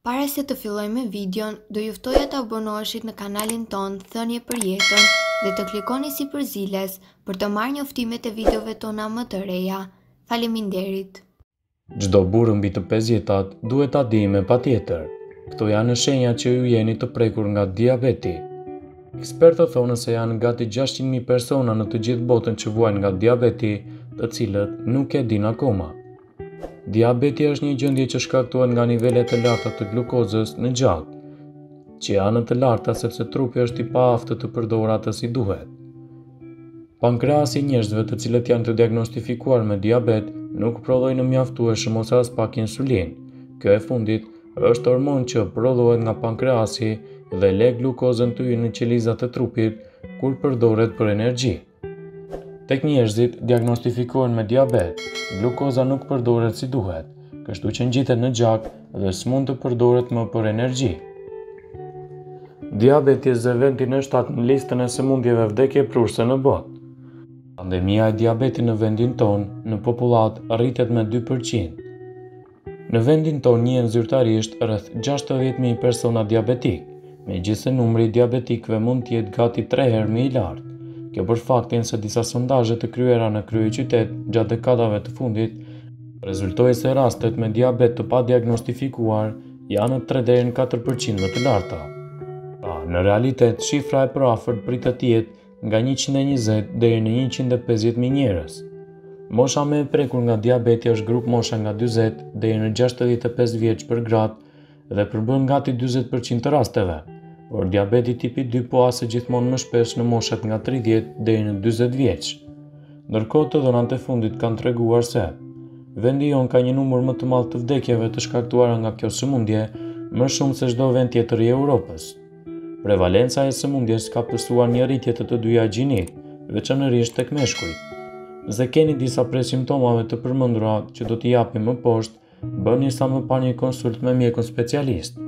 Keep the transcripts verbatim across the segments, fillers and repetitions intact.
Para se të fillojmë videon, do ju ftoja të abonoheshit në kanalin ton Thënie për Jetën dhe të klikoni si përziles për të marrë njoftimet e videove tona më të reja. Faleminderit. Çdo burr mbi të pesë jetat duhet ta di me patjetër. Këto janë shenja që ju jeni të prekur nga diabeti. Ekspertët thonë se janë gati gjashtëqind mijë persona në të gjithë botën që vuajnë nga diabeti, të cilët nuk e dinë akoma. Diabeti është një gjendje që shkaktohet nga nivelet e larta të glukozës në gjak, që janë të larta sepse trupi është i paaftë të përdorur atë si duhet. Pankreasi i njerëzve të cilët janë të diagnostifikuar me diabet nuk prodhojnë mjaftueshëm ose as pak insulinë. Kjo e fundit është hormon që prodhohet nga pankreasi dhe le glukozën të hyjë në qelizat e trupit kur përdoret për energji. Tek njerëzit diagnostifikohen me diabet, glukoza nuk përdoret si duhet, kështu që ngjitet në gjak dhe s'mund të përdoret më për energji. Diabeti zë vendin e shtatë në listën e sëmundjeve vdekje prurse në botë. Pandemia e diabetit në vendin tonë në popullat rritet me dy përqind. Në vendin tonë njihen zyrtarisht rreth gjashtëdhjetë mijë persona diabetik, megjithëse numri i diabetikëve mund të jetë gati tre herë më i lartë. Kjo për faktin se disa sondazhe të kryera në kryeqytet gjatë dekadave të fundit rezultoi se rastet me diabet të padiagnostifikuar janë tre deri në katër përqind më të larta. Pra, në realitet shifra e përafërt pritet të jetë nga njëqind e njëzet deri në njëqind e pesëdhjetë mijë njerëz. Mosha më e prekur nga diabeti është grup mosha nga dyzet deri në gjashtëdhjetë e pesë vjeç për gratë dhe përbën gati dyzet përqind të rasteve, por diabeti tipi dy po ase gjithmonë më shpesh në moshat nga tridhjetë deri në dyzet vjeç. Ndërkohë të dhënat e fundit kanë treguar se vendi jon ka një numër më të madh të vdekjeve të shkaktuara nga kjo sëmundje, më shumë se çdo vend tjetër i Europës. Prevalenca e sëmundjes ka pësuar një rritje të të dyja gjinit, veçanërisht tek meshkujt. Nëse keni disa prej simptomave të përmendura që do t'i japim më poshtë, bëni sa më parë një konsult me mjekun specialist.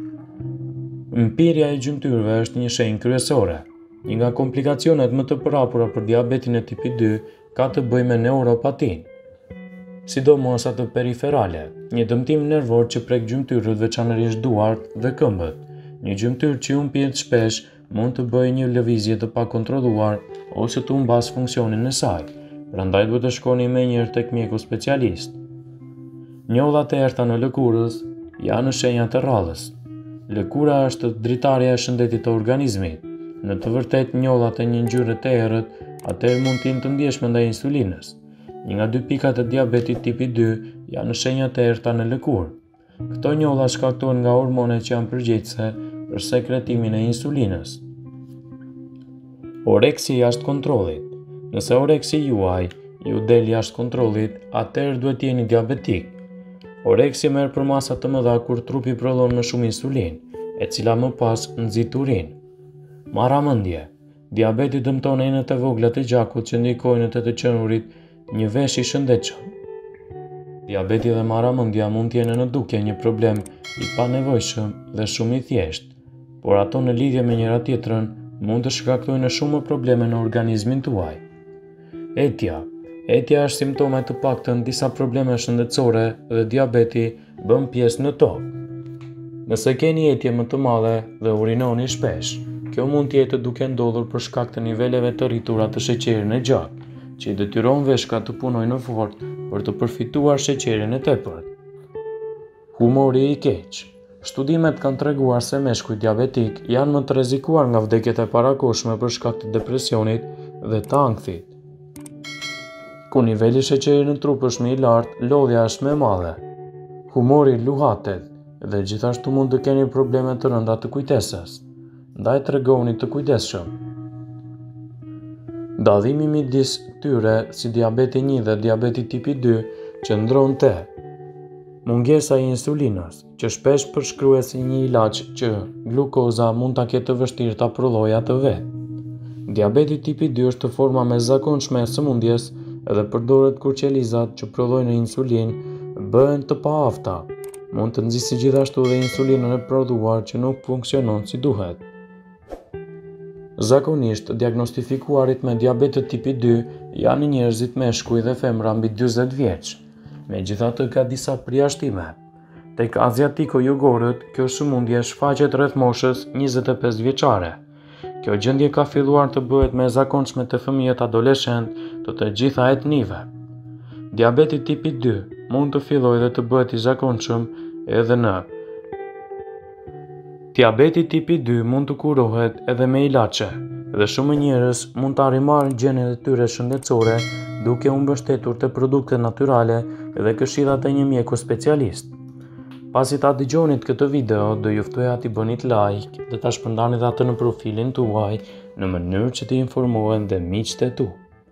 Mpirja e gjymtyrëve është një shenjë kryesore. Një nga komplikacionet më të përhapura për diabetin e tipi dy ka të bëjë me neuropatin, sidomos atë periferale, një dëmtim nervor që prek gjymtyrët veçanërisht duart dhe këmbët. Një gjymtyrë që humbet shpesh mund të bëjë një lëvizje të pakontrolluar ose të humbas funksionin e saj. Prandaj duhet të shkoni menjëherë tek mjeku specialist. Njollat e errta në lëkurës janë shenja të rrallës. Lëkura është dritarja e shëndetit të organizmit. Në të vërtetë njollat e një ngjyre të errët atëherë mund të jenë të ndjeshme ndaj insulinës. Një nga dy pikat e diabetit tipi dy janë shenjat e errta në lëkurë. Këto njolla shkaktohen nga hormonet që janë përgjegjëse për sekretimin e insulinës. Oreksi jashtë kontrollit. Nëse oreksi juaj ju del jashtë kontrollit, atëherë duhet jeni diabetik. Oreksi merr për masa të mëdha kur trupi prodhon më shumë insulinë, e cila më pas nxit urinë. Marramendje. Diabeti dëmton enët e vogla të gjakut që ndikojnë te të qenurit një vesh i shëndetshëm. Diabeti dhe marramendja mund të jenë në dukje një problem i panevojshëm dhe shumë i thjeshtë, por ato në lidhje me njëra tjetrën mund të shkaktojnë shumë probleme në organizmin tuaj. Etja. Etja është simptome të paktën disa probleme shëndetësore dhe diabeti bën pjesë në to. Nëse keni etje më të madhe dhe urinoni shpesh, kjo mund të jetë duke ndodhur për shkak të niveleve të rritura të sheqerit në gjak, që i detyron veshkat të punojnë në fortë për të përfituar sheqerin e tepërt. Humori i keq. Studimet kanë treguar se meshkujt diabetik janë më të rrezikuar nga vdekjet e parakohshme për shkak të depresionit dhe të ankthit. Ku niveli sheqerit në trup është më i lartë, lodhja është më e madhe. Humori luhatet dhe gjithashtu mund të keni probleme të rënda të kujtesës. Ndaj tregoni të kujdesshëm. Dallimi midis tyre si diabeti një dhe diabeti tipi dy qëndron te mungesa e insulinës, që shpesh përshkruhet si një ilaç që glukoza mund ta ketë të vështirë ta prodhojë atë vet. Diabeti tipi dy është forma më e zakonshme e sëmundjes dhe përdoret kur qelizat që prodhojnë insulinë bëhen të paafta. Mund të nxjisë gjithashtu dhe insulinën e prodhuar që nuk funksionon si duhet. Zakonisht, diagnostifikuarit me diabetet tipi dy janë njerëzit meshkuj dhe femra mbi dyzet vjeç. Megjithatë ka disa përjashtime. Tek aziatiko-jogorët, kjo sëmundje shfaqet rreth moshës njëzet e pesë vjeçare. Kjo gjendje ka filluar të bëhet më e zakonshme te fëmijët adoleshent të të gjitha etnive. Diabeti tipi dy mund të fillojë dhe të bëhet i zakonshëm edhe në Diabeti tipi dy mund të kurohet edhe me ilaçe, dhe shumë njerëz mund të arrimarrin gjenet e tyre shëndetësore duke u mbështetur te produktet natyrale dhe këshillat e një mjeku specialist. Pasi ta dëgjonit këtë video, do ju ftoja t'i bënit like dhe ta shpërndanit atë në profilin tuaj në mënyrë që të informohen dhe miqtë e tu.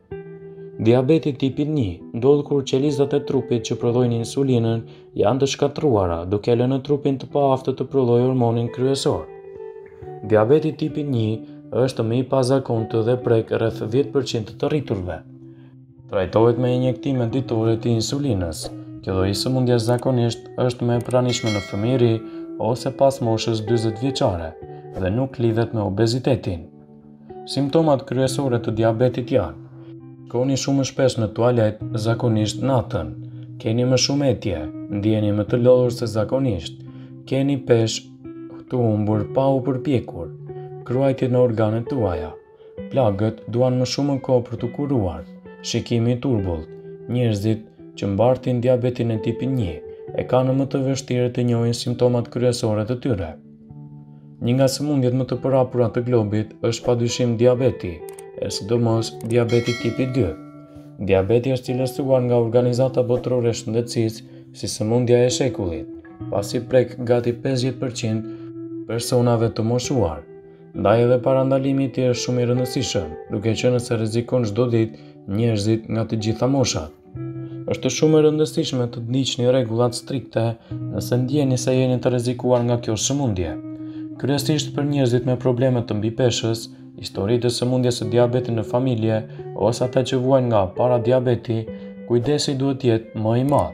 Diabeti tipi një ndodh kur qelizat e trupit që prodhojnë insulinën janë të shkatruara, duke lënë trupin të paaftët të prodhojë hormonin kryesor. Diabeti tipi një është më i pazakontë dhe prek rreth dhjetë përqind të rriturve. Trajtohet me injektime ditore të insulinës. Kjo lloj sëmundje zakonisht është më e pranishme në fëmijëri ose pas moshës dyzet vjeçare dhe nuk lidhet me obezitetin. Simptomat kryesore të diabetit janë: shkoni shumë shpesh në tualet, zakonisht natën, keni më shumë etje, ndjeni më të lodhur se zakonisht, keni peshë të humbur pa u përpjekur, kruajtje në organet tuaja, plagët duan më shumë kohë për të kuruar, shikimi i turbullt. Njerëzit që mbartin diabetin e tipi një e kanë më të vështirë të njohin simptomat kryesore të tyre. Një nga sëmundjet më të përhapura të globit është padyshim diabeti, e sidomos diabeti tipi dy. Diabeti është cilësuar nga Organizata Botërore e Shëndetësisë si sëmundja e shekullit, pasi prek gati pesëdhjetë përqind personave të moshuar. Ndaj edhe parandalimi i tij është shumë i rëndësishëm, duke qenë se rrezikon çdo ditë njerëzit nga të gjitha moshat. Është shumë e rëndësishme të ndiqni rregullat strikte nëse ndjeni se jeni të rrezikuar nga kjo sëmundje. Kryesisht për njerëzit me probleme të mbipeshës, histori të sëmundjes së diabetit në familje ose ata që vuajnë nga paradiabeti, kujdesi duhet të jetë më i madh.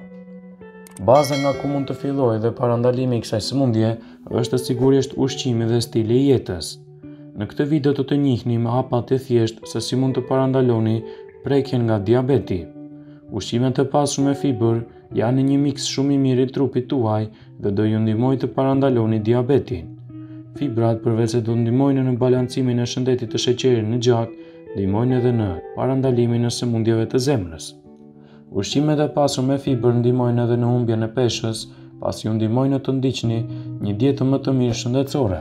Baza nga ku mund të fillojë dhe parandalimi i kësaj sëmundje është sigurisht ushqimi dhe stili i jetës. Në këtë video do të njihni me hapa të thjeshtë se si mund të parandaloni prekjen nga diabeti. Ushqimet e pasur me fibër janë një miks shumë i mirë i trupit tuaj dhe do ju ndihmojnë të parandaloni diabetin. Fibrat, përveç se do ndihmojnë në balancimin e shëndetit të sheqerit në gjak, ndihmojnë edhe në parandalimin e sëmundjeve të zemrës. Ushqimet e pasur me fibër ndihmojnë edhe në humbjen e peshës, pasi ju ndihmojnë të ndiqni një dietë më të mirë shëndetësore.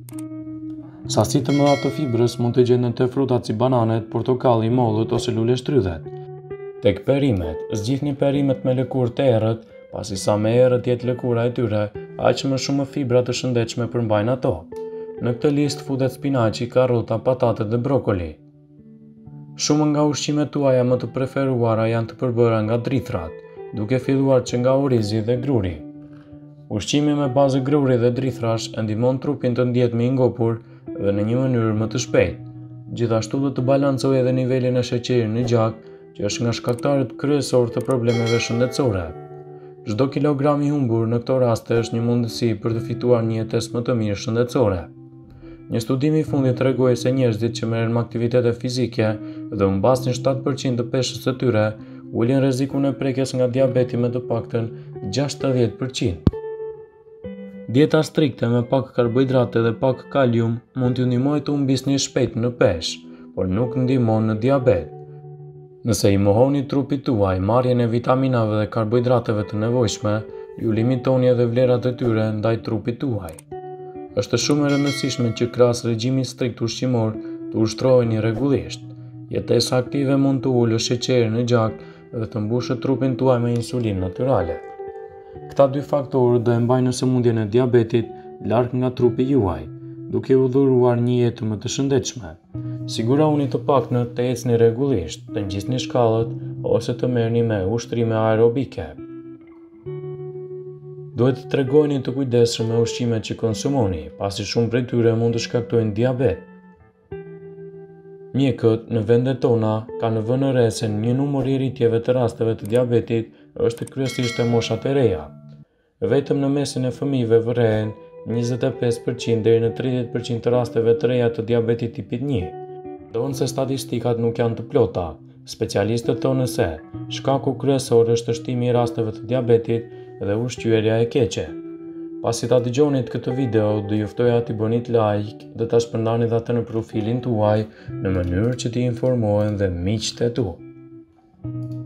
Sasi të mëdha të fibrës mund të gjenden te frutat si bananet, portokalli, mollët ose lule shtrydhet. Tek perimet, zgjidhni perimet me lëkurë të errët, pasi sa më errët jetë lëkura e tyre, aq më shumë fibra të shëndetshme përmbajnë ato. Në këtë listë futet spinaqi, karrota, patatet dhe brokoli. Shumë nga ushqimet tuaja më të preferuara janë të përbëra nga drithrat, duke filluar që nga orizi dhe gruri. Ushqimi me bazë gruri dhe drithrash e ndihmon trupin të ndihet më i ngopur dhe në një mënyrë më të shpejtë. Gjithashtu do të balancojë edhe nivelin e sheqerit në gjak, që është nga shkaktarët kryesor të problemeve shëndetësore. Çdo kilogram i humbur në këto raste është një mundësi për të fituar një jetesë më të mirë shëndetësore. Një studim i fundit tregoi se njerëzit që merren me aktivitete fizike dhe humbasin shtatë përqind të peshës së tyre, ulin rrezikun e prekjes nga diabeti me të paktën gjashtëdhjetë përqind. Dieta strikte me pak karbohidrate dhe pak kalium mund t'ju ndihmojë të humbisni shpejt në peshë, por nuk ndihmon në diabet. Nëse i mohoni trupit tuaj marrjen e vitaminave dhe karbohidrateve të nevojshme, ju limitoni edhe vlerat e tyre ndaj trupit tuaj. Është shumë e rëndësishme që krahas regjimit strikt ushqimor të ushtroheni rregullisht. Jetesa aktive mund të ulë sheqerin në gjak dhe të mbushë trupin tuaj me insulinë natyrale. Këta dy faktorë do e mbajnë sëmundjen e diabetit larg nga trupi juaj, duke u dhuruar një jetë më të shëndetshme. Sigurohuni të paktën të ecni rregullisht, të ngjisni shkallët ose të merrni me ushtrime aerobike. Duhet të tregoni të kujdesshëm me ushqimet që konsumoni, pasi shumë prej tyre mund të shkaktojnë diabet. Mjekët në vendet tona kanë vënë re se një numër i rritjeve të rasteve të diabetit është kryesisht e moshat e reja. Vetëm në mesin e fëmijëve vërehen njëzet e pesë përqind deri në tridhjetë përqind të rasteve të reja të diabetit tipit një. Donë se statistikat nuk janë të plota, specialistët thonë se shkaku kryesor është shtimi i rasteve të diabetit dhe ushqyerja e keqe. Pasi ta dëgjonit këtë video, do ju ftoja t'i bënit like dhe ta shpërndanit atë në profilin tuaj në mënyrë që t'i informohen dhe miqtë e tu.